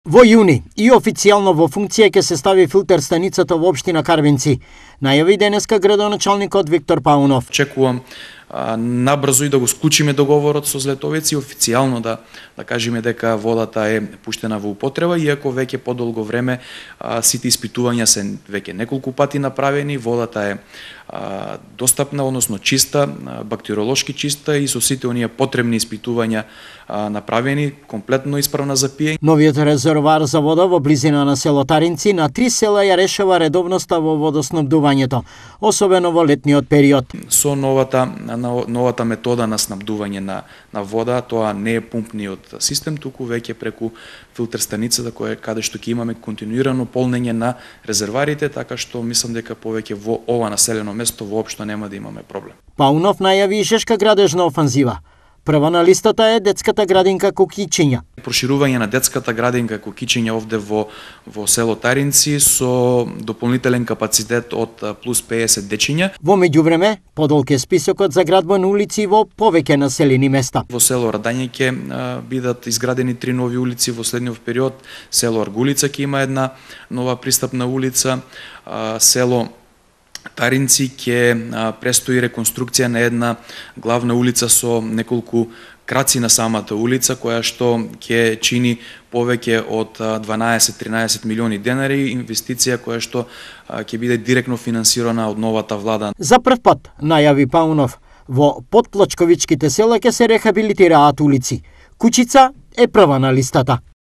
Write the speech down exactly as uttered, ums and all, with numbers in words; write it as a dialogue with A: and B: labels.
A: Во јуни и официјално во функција ќе се стави филтер станицата во општина Карвинци, најави денеска градоначалникот Виктор Паунов.
B: Очекувам а, набрзо и да го склучиме договорот со Злетовец и официјално да да кажеме дека водата е пуштена во употреба, иако веќе подолго време а, сите испитувања се веќе неколку пати направени, водата е а, достапна, односно чиста, бактериолошки чиста и со сите оние потребни испитувања а, направени, комплетно исправна за пиење.
A: Новиот резервоар за вода во близина на село Таринци на три села ја решава редовноста во водоснабдувањето, особено во летниот период.
B: Со новата новата метода на снабдување на на вода, тоа не е пумпниот систем, туку веќе преку филтер станицата која каде што ќе имаме континуирано полнење на резерварите, така што мислам дека повеќе во ова населено место воопшто нема да имаме проблем.
A: Паунов најави и Жешка градежна офанзива. Прва на листата е детската градинка Кокичиња.
B: Проширување на детската градинка Кокичиња овде во во село Таринци со дополнителен капацитет од плюс педесет дечиња.
A: Во меѓувреме, подолг е списокот за градба на улици во повеќе населени места.
B: Во село Радање ќе бидат изградени три нови улици во следниот период. Село Аргулица ќе има една нова пристапна улица, село Таринци ќе престои реконструкција на една главна улица со неколку краци на самата улица, која што ќе чини повеќе од дванаесет-тринаесет милиони денари, инвестиција која што ќе биде директно финансирана од новата влада.
A: За прв пат, најави Паунов, во подплачковичките села ќе се рехабилитираат улици. Кучица е прва на листата.